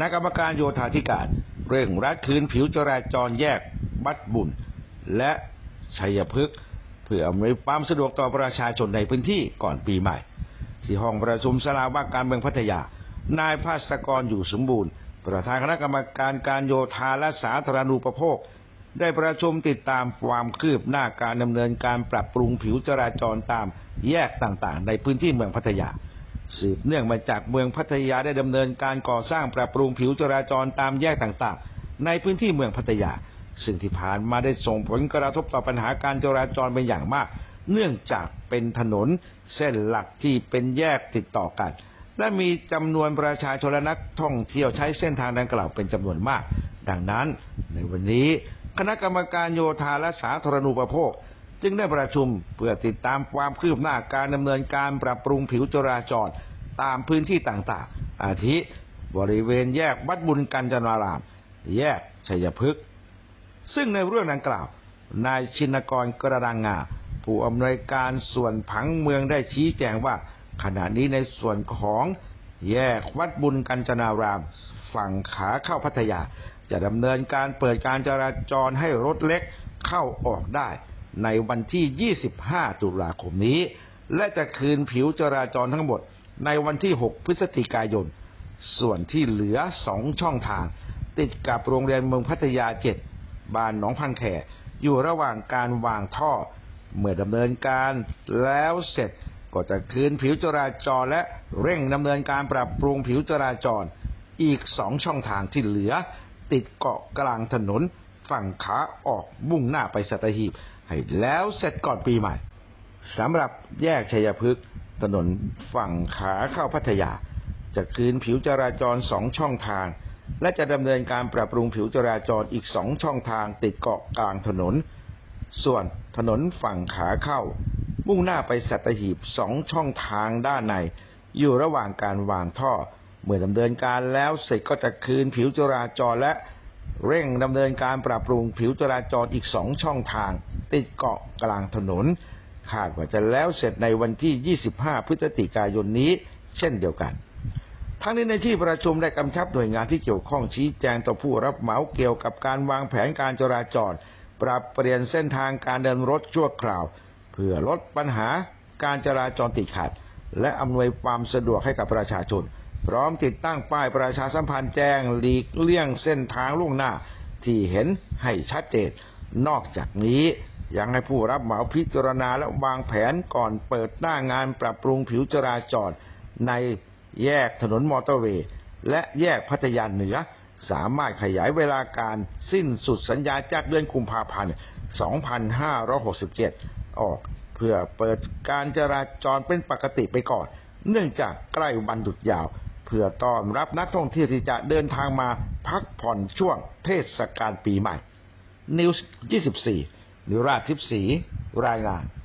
ณะกรรมการโยธาธิการเร่งรัดคืนผิวจราจรแยกบัดบุญและชัยพฤกษ์เพื่ออำนวยความสะดวกต่อประชาชนในพื้นที่ก่อนปีใหม่ที่ห้องประชุมศาลาว่าการเมืองพัทยานายภาสกรอยู่สมบูรณ์ประธานคณะกรรมการการโยธาและสาธารณูปโภคได้ประชุมติดตามความคืบหน้าการดำเนินการปรับปรุงผิวจราจรตามแยกต่างๆในพื้นที่เมืองพัทยาสืบเนื่องมาจากเมืองพัทยาได้ดำเนินการก่อสร้างปรับปรุงผิวจราจรตามแยกต่างๆในพื้นที่เมืองพัทยาซึ่งที่ผ่านมาได้ส่งผลกระทบต่อปัญหาการจราจรเป็นอย่างมากเนื่องจากเป็นถนนเส้นหลักที่เป็นแยกติดต่อกันและมีจำนวนประชาชนและนักท่องเที่ยวใช้เส้นทางดังกล่าวเป็นจำนวนมากดังนั้นในวันนี้คณะกรรมการโยธาและสาธารณูปโภคจึงได้ประชุมเพื่อติดตามความคืบหน้าการดำเนินการปรับปรุงผิวจราจรตามพื้นที่ต่างๆอาทิบริเวณแยกวัดบุญกัญจนารามแยกชัยพฤกษ์ซึ่งในเรื่องดังกล่าวนายชินกรกระดังงาผู้อำนวยการส่วนผังเมืองได้ชี้แจงว่าขณะนี้ในส่วนของแยกวัดบุญกัญจนารามฝั่งขาเข้าพัทยาจะดำเนินการเปิดการจราจรให้รถเล็กเข้าออกได้ในวันที่25ตุลาคมนี้และจะคืนผิวจราจรทั้งหมดในวันที่6พฤศจิกายนส่วนที่เหลือ2ช่องทางติดกับโรงเรียนเมืองพัทยา7บ้านหนองพังแขอยู่ระหว่างการวางท่อเมื่อดำเนินการแล้วเสร็จก็จะคืนผิวจราจรและเร่งดำเนินการปรับปรุงผิวจราจรอีก2ช่องทางที่เหลือติดเกาะกลางถนนฝั่งขาออกมุ่งหน้าไปสัตหีบให้แล้วเสร็จก่อนปีใหม่สำหรับแยกชัยพฤกษ์ถนนฝั่งขาเข้าพัทยาจะคืนผิวจราจร2ช่องทางและจะดำเนินการปรับปรุงผิวจราจรอีก2ช่องทางติดเกาะกลางถนนส่วนถนนฝั่งขาเข้ามุ่งหน้าไปสัตหีบ2ช่องทางด้านในอยู่ระหว่างการวางท่อเมื่อดำเนินการแล้วเสร็จก็จะคืนผิวจราจรและเร่งดำเนินการปรับปรุงผิวจราจรอีก2ช่องทางติดเกาะกลางถนนคาดว่าจะแล้วเสร็จในวันที่25พฤศจิกายนนี้เช่นเดียวกันทั้งนี้ในที่ประชุมได้กำชับหน่วยงานที่เกี่ยวข้องชี้แจงต่อผู้รับเหมาเกี่ยวกับการวางแผนการจราจรปรับเปลี่ยนเส้นทางการเดินรถชั่วคราวเพื่อลดปัญหาการจราจรติดขัดและอำนวยความสะดวกให้กับประชาชนพร้อมติดตั้งป้ายประชาสัมพันธ์แจ้งหลีกเลี่ยงเส้นทางล่วงหน้าที่เห็นให้ชัดเจนนอกจากนี้ยังให้ผู้รับเหมาพิจารณาและวางแผนก่อนเปิดหน้างานปรับปรุงผิวจราจรในแยกถนนมอเตอร์เวย์และแยกพัทยาเหนือสามารถขยายเวลาการสิ้นสุดสัญญาจากเดือนกุมภาพันธ์2567ออกเพื่อเปิดการจราจรเป็นปกติไปก่อนเนื่องจากใกล้วันหยุดยาวเพื่อต้อนรับนักท่องเที่ยวที่จะเดินทางมาพักผ่อนช่วงเทศกาลปีใหม่นิวส์24นิราศทิพย์ศรีรายงาน